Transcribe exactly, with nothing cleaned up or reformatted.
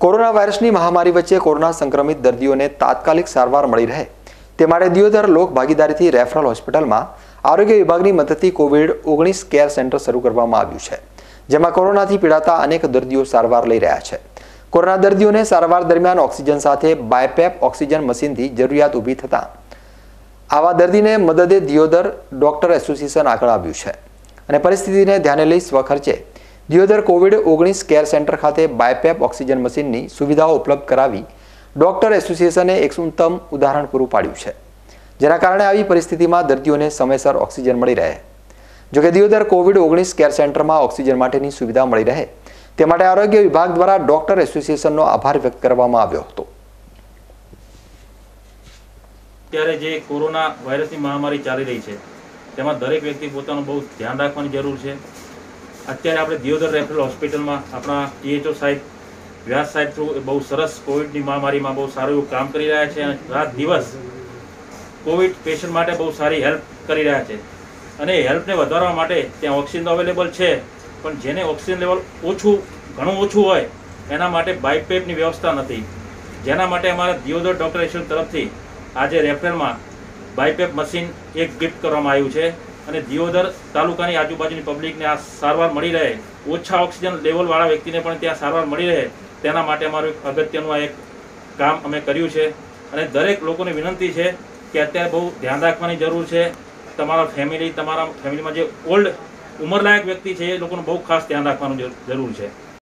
Corona વાયરસની મહામારી વચ્ચે કોરોના સંક્રમિત દર્દીઓને તાત્કાલિક સારવાર મળી રહે તે માટે દિયોદર લોક ભાગીદારીથી રેફરલ હોસ્પિટલમાં આરોગ્ય વિભાગની મદદથી કોવિડ ઓગણીસ કેર સેન્ટર શરૂ કરવામાં આવ્યું છે, જેમાં કોરોનાથી પીડાતા અનેક દર્દીઓ સારવાર લઈ રહ્યા છે। કોરોના દર્દીઓને સારવાર દરમિયાન ઓક્સિજન સાથે બાયપેપ ઓક્સિજન મશીનથી જરૂરિયાત ઊભી થતા આવા દર્દીને મદદે દિયોદર ડોક્ટર એસોસિએશન આગળ આવ્યું છે અને પરિસ્થિતિને ધ્યાને લઈ સ્વખર્ચે દિયોદર કોવિડ ઓગણીસ કેર સેન્ટર ખાતે બાયપેપ ઓક્સિજન મશીનની સુવિધાઓ ઉપલબ્ધ કરાવી ડોક્ટર એસોસિએશને એક ઉત્તમ ઉદાહરણ પૂરું પાડ્યું છે, જેના કારણે આવી પરિસ્થિતિમાં દર્દીઓને સમયસર ઓક્સિજન મળી રહે। જોકે દિયોદર કોવિડ ઓગણીસ કેર સેન્ટરમાં ઓક્સિજન માટેની સુવિધા મળી રહે તે માટે આરોગ્ય વિભાગ દ્વારા ડોક્ટર એસોસિએશનનો આભાર વ્યક્ત કરવામાં આવ્યો હતો। અત્યારે જે કોરોના વાયરસની મહામારી ચાલી રહી છે તેમાં દરેક વ્યક્તિ પોતાનું બહુ ધ્યાન રાખવાની જરૂર છે। અત્યારે આપણે દિયોદર રેફરલ હોસ્પિટલમાં આપણા ટીએચઓ સાહેબ વ્યાસ સાહેબ થ્રુ બહુ સરસ કોવિડની મહામારીમાં બહુ સારું એવું કામ કરી રહ્યા છે અને રાત દિવસ કોવિડ પેશન્ટ માટે બહુ સારી હેલ્પ કરી રહ્યા છે અને એ હેલ્પને વધારવા માટે ત્યાં ઓક્સિજન અવેલેબલ છે, પણ જેને ઓક્સિજન લેવલ ઓછું ઘણું ઓછું હોય એના માટે બાયપેપની વ્યવસ્થા નથી, જેના માટે અમારા દિયોદર ડોક્ટર એસોસિએશન તરફથી આજે રેફરલમાં બાયપેપ મશીન એક ગિફ્ટ કરવામાં આવ્યું છે અને દિયોદર તાલુકાની આજુબાજુની પબ્લિકને આ સારવાર મળી રહે, ઓછા ઓક્સિજન લેવલવાળા વ્યક્તિને પણ ત્યાં સારવાર મળી રહે તેના માટે અમારું એક અગત્યનું આ એક કામ અમે કર્યું છે અને દરેક લોકોને વિનંતી છે કે અત્યારે બહુ ધ્યાન રાખવાની જરૂર છે। તમારા ફેમિલી તમારા ફેમિલીમાં જે ઓલ્ડ ઉંમરલાયક વ્યક્તિ છે એ લોકોનું બહુ ખાસ ધ્યાન રાખવાનું જરૂર છે।